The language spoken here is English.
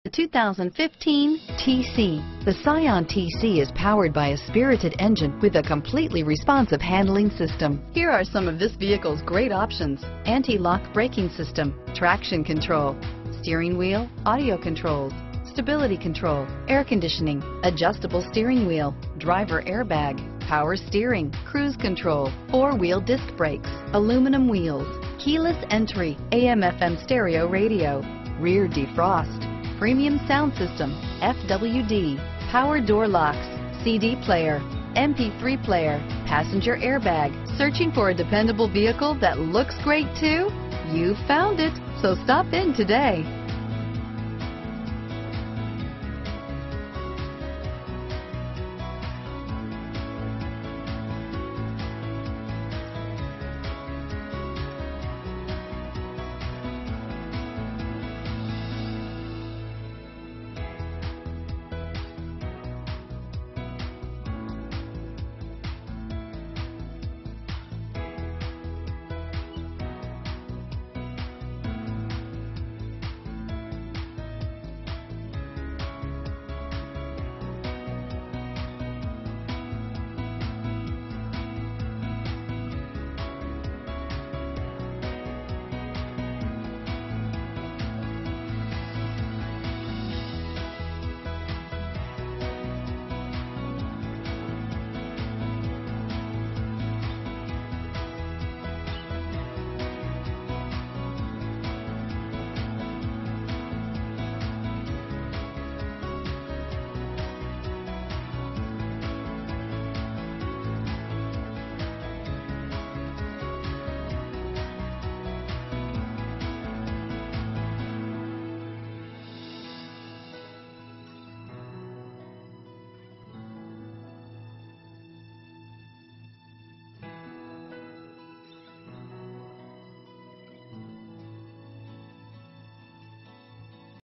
The 2015 TC. The Scion TC is powered by a spirited engine with a completely responsive handling system. Here are some of this vehicle's great options: anti-lock braking system, traction control, steering wheel audio controls, stability control, air conditioning, adjustable steering wheel, driver airbag, power steering, cruise control, four-wheel disc brakes, aluminum wheels, keyless entry, AM/FM stereo radio, rear defrost, premium sound system, FWD, power door locks, CD player, MP3 player, passenger airbag. Searching for a dependable vehicle that looks great too? You found it, so stop in today.